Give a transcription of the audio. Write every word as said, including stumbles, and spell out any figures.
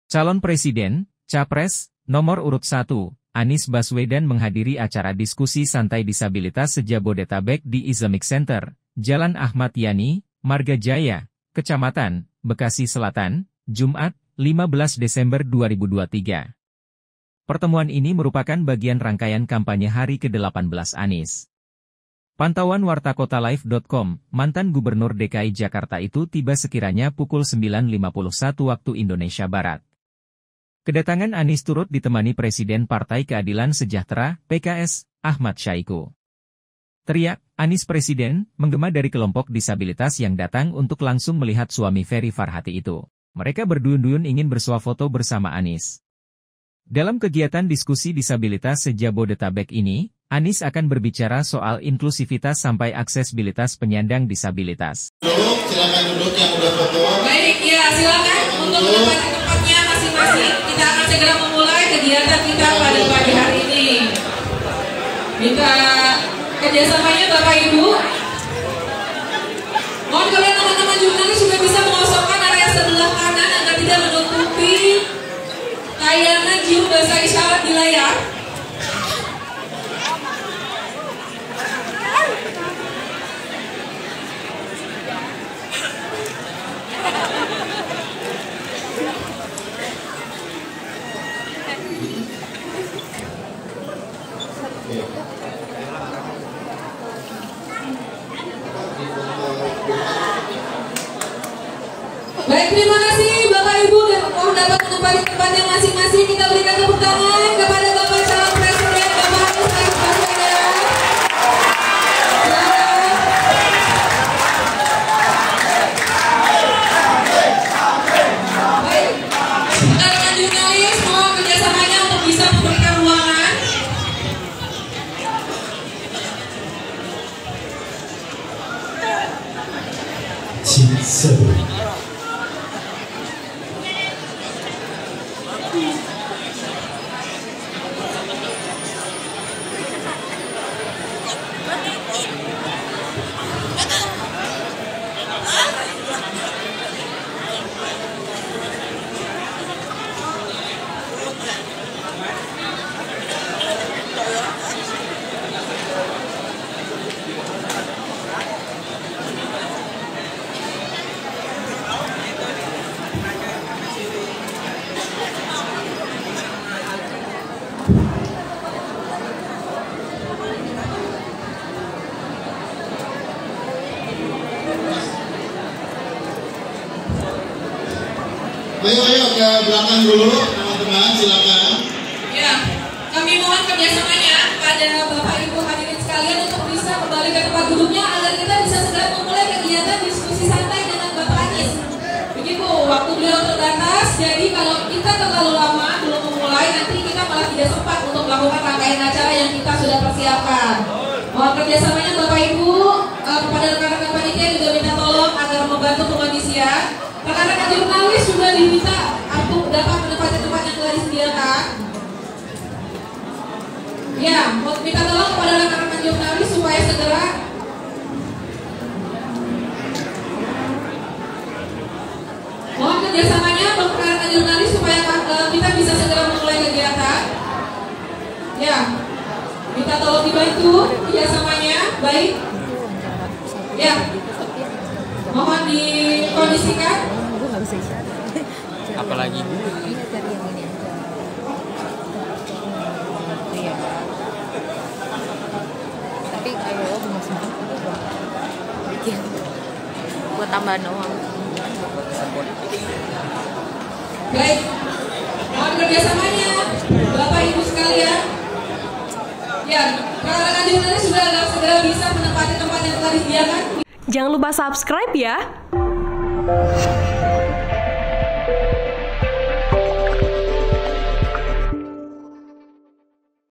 Calon Presiden, Capres, nomor urut satu, Anies Baswedan menghadiri acara diskusi santai disabilitas se-Jabodetabek di Islamic Center, Jalan Ahmad Yani, Marga Jaya, Kecamatan, Bekasi Selatan, Jumat, lima belas Desember dua ribu dua puluh tiga. Pertemuan ini merupakan bagian rangkaian kampanye hari ke delapan belas Anies. Pantauan wartakotalive titik com, mantan Gubernur D K I Jakarta itu tiba sekiranya pukul sembilan lima puluh satu waktu Indonesia Barat. Kedatangan Anies turut ditemani Presiden Partai Keadilan Sejahtera, P K S, Ahmad Syahiku. Teriak, Anies Presiden, menggema dari kelompok disabilitas yang datang untuk langsung melihat suami Ferry Farhati itu. Mereka berduyun-duyun ingin bersuah foto bersama Anies. Dalam kegiatan diskusi disabilitas se-Jabodetabek ini, Anies akan berbicara soal inklusivitas sampai aksesibilitas penyandang disabilitas. Duduk, silakan duduk yang udah foto. Baik, ya silakan untuk menempati tempatnya masing-masing. Kita akan segera memulai kegiatan kita pada pagi hari ini. Minta kerjasamanya Bapak Ibu. Mohon kalian teman-teman jurnalis juga bisa mengosongkan area sebelah kanan agar tidak menutupi tayangan juru bahasa isyarat di layar. Baik, terima kasih Bapak Ibu dan mohon dapat menempati tempatnya masing-masing. Kita berikan tepuk tangan kepada Bapak Calon Presiden Bapak Anies Baswedan. Baik, rekan jurnalis mohon kerjasamanya untuk bisa memberikan ruangan. Seru. Ayo, ayo ke belakang dulu, teman-teman, silakan. Ya, kami mohon kerjasamanya pada Bapak Ibu hadirin sekalian untuk bisa kembali ke tempat duduknya agar kita bisa segera memulai kegiatan diskusi santai dengan Bapak Anies. Begitu, waktu beliau terbatas, jadi kalau kita terlalu lama belum memulai, nanti kita malah tidak sempat untuk melakukan rangkaian acara yang kita sudah persiapkan. Mohon kerjasamanya Bapak Ibu, eh, kepada rekan-rekan panitia juga minta tolong agar membantu pengondisian. Rekan-rekan jurnalis juga diminta untuk dapat menempati tempat yang telah disediakan. Ya, minta tolong kepada rekan-rekan jurnalis supaya segera mohon kerjasamanya rekan-rekan jurnalis supaya uh, kita bisa segera memulai kegiatan. Ya, minta tolong dibantu kerjasamanya. Baik. Ya, mohon dikondisikan. Apalagi iya. Tapi ayo bunga semua bikin buat tambahan doang. Baik, mohon kerjasamanya Bapak Ibu sekalian. Ya, rekan-rekan jurnalis sudah segera bisa menempati tempat yang telah disediakan. Jangan lupa subscribe ya.